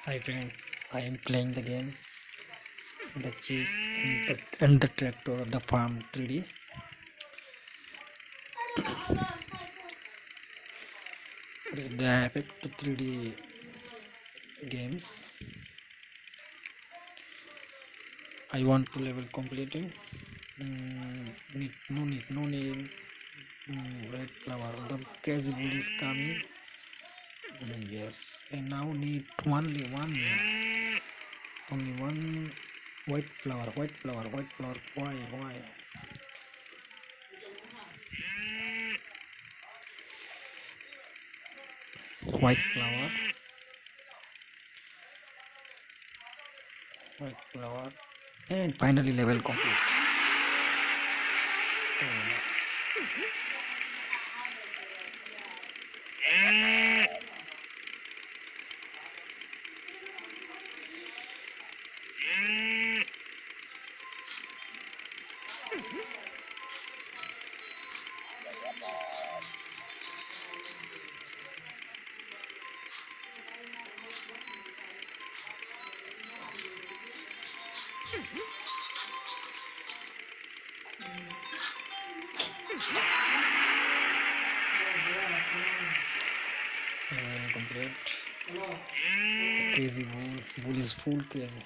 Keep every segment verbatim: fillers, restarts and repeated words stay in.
Hi friend, I am playing the game The Chief and the, and the Tractor of the Farm three D. This is the effect to three D games. I want to level completing. Mm, need, no need, no need. Mm, red flower. The crazy bull is coming. Mm, yes, and now need only one, only one white flower, white flower, white flower. Why, why? White flower, white flower, and finally level complete. Oh, level complete. Crazy bull, bull is full crazy.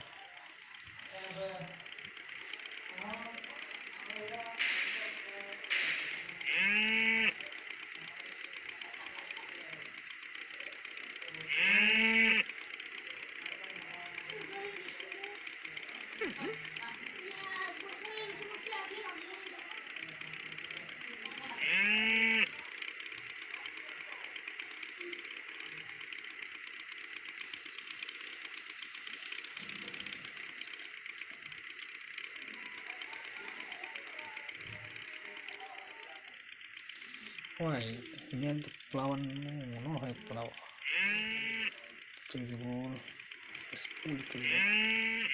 Why? Near the flower, no, no have flower. Crazy bull is full crazy.